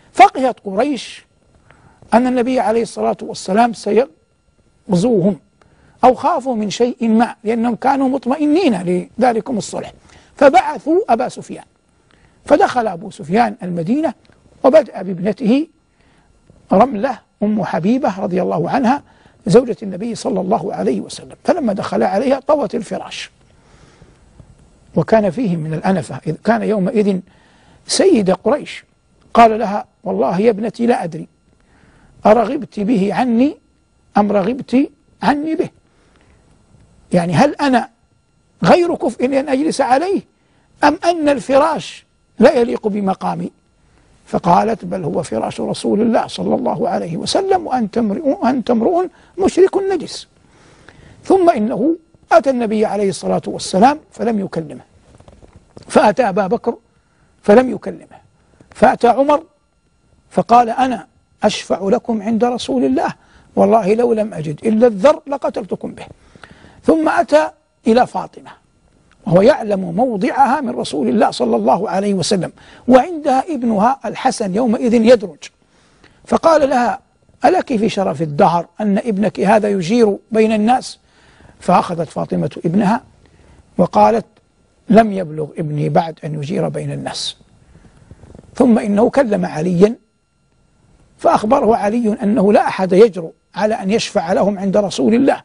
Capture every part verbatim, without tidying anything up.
فقهت قريش أن النبي عليه الصلاة والسلام سيغزوهم، أو خافوا من شيء ما، لأنهم كانوا مطمئنين لذلكم الصلح، فبعثوا أبا سفيان. فدخل أبو سفيان المدينة وبدأ بابنته رملة أم حبيبة رضي الله عنها زوجة النبي صلى الله عليه وسلم. فلما دخل عليها طوت الفراش، وكان فيه من الأنفة، إذ كان يومئذ سيد قريش. قال لها: والله يا ابنتي لا أدري أرغبت به عني أم رغبت عني به، يعني هل أنا غير كفء لأن أجلس عليه أم أن الفراش لا يليق بمقامي؟ فقالت: بل هو فراش رسول الله صلى الله عليه وسلم، وأنت امرؤ أنت امرؤ مشرك نجس. ثم إنه أتى النبي عليه الصلاة والسلام فلم يكلمه، فأتى أبا بكر فلم يكلمه، فأتى عمر فقال: أنا أشفع لكم عند رسول الله، والله لو لم أجد إلا الذر لقتلتكم به. ثم أتى إلى فاطمة وهو يعلم موضعها من رسول الله صلى الله عليه وسلم، وعندها ابنها الحسن يومئذ يدرج، فقال لها: ألك في شرف الدهر أن ابنك هذا يجير بين الناس؟ فأخذت فاطمة ابنها وقالت: لم يبلغ ابني بعد أن يجير بين الناس. ثم إنه كلم عليا فأخبره علي أنه لا أحد يجرؤ على أن يشفع لهم عند رسول الله،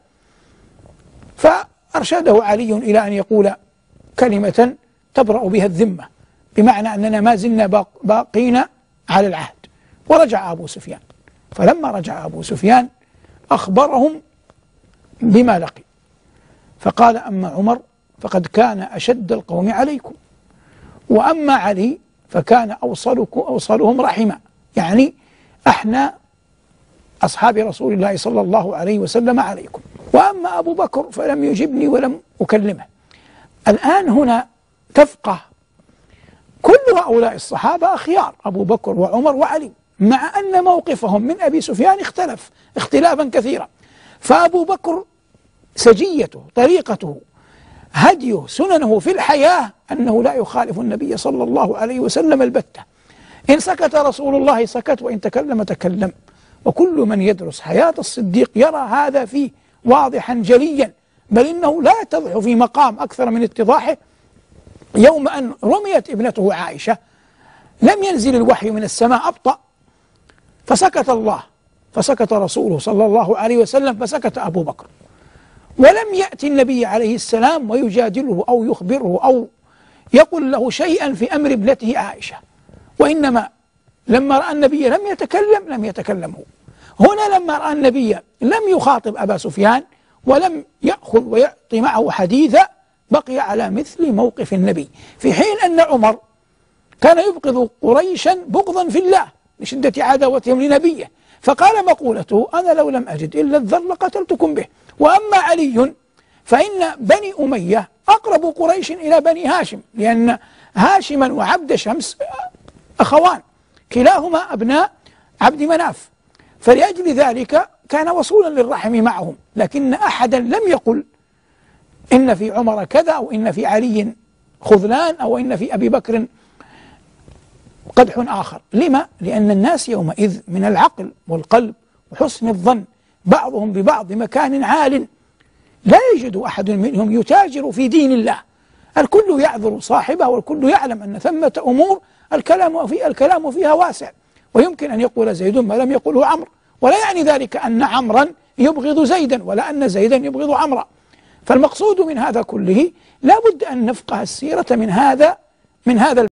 فأرشده علي إلى أن يقول كلمة تبرأ بها الذمة، بمعنى أننا ما زلنا باقين على العهد. ورجع أبو سفيان، فلما رجع أبو سفيان أخبرهم بما لقي، فقال: أما عمر فقد كان أشد القوم عليكم، وأما علي فكان أوصلكم أوصلهم رحما، يعني احنا أصحاب رسول الله صلى الله عليه وسلم عليكم، وأما أبو بكر فلم يجبني ولم أكلمه. الآن هنا تفقه كل هؤلاء الصحابة أخيار، أبو بكر وعمر وعلي، مع أن موقفهم من أبي سفيان اختلف اختلافا كثيرا. فأبو بكر سجيته، طريقته، هديه، سننه في الحياة أنه لا يخالف النبي صلى الله عليه وسلم البتة. إن سكت رسول الله سكت، وإن تكلم تكلم. وكل من يدرس حياة الصديق يرى هذا فيه واضحا جليا، بل إنه لا يتضح في مقام أكثر من اتضاحه. يوم أن رميت ابنته عائشة لم ينزل الوحي من السماء أبطأ، فسكت الله، فسكت رسوله صلى الله عليه وسلم، فسكت أبو بكر. ولم يأتي النبي عليه السلام ويجادله أو يخبره أو يقول له شيئا في أمر ابنته عائشة، وإنما لما رأى النبي لم يتكلم لم يتكلم هو. هنا لما رأى النبي لم يخاطب أبا سفيان ولم يأخذ ويعطي معه حديثا، بقي على مثل موقف النبي، في حين أن عمر كان يبغض قريشا بغضا في الله لشدة عداوتهم لنبيه، فقال مقولته: أنا لو لم أجد إلا الذر لقتلتكم به. وأما علي فإن بني أمية أقرب قريش إلى بني هاشم، لأن هاشما وعبد شمس أخوان، كلاهما أبناء عبد مناف، فلأجل ذلك كان وصولا للرحم معهم. لكن أحدا لم يقل إن في عمر كذا، أو إن في علي خذلان، أو إن في أبي بكر قدح آخر. لما؟ لأن الناس يومئذ من العقل والقلب وحسن الظن بعضهم ببعض بمكان عال، لا يجد أحد منهم يتاجر في دين الله. الكل يعذر صاحبه، والكل يعلم أن ثمة أمور الكلام في الكلام فيها واسع، ويمكن أن يقول زيد ما لم يقله عمرو، ولا يعني ذلك أن عمرا يبغض زيدا ولا أن زيدا يبغض عمرا. فالمقصود من هذا كله لا بد أن نفقه السيرة من هذا من هذا